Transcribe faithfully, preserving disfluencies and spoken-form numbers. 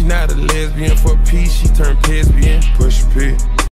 not a lesbian. For peace, she turned lesbian. Push a P.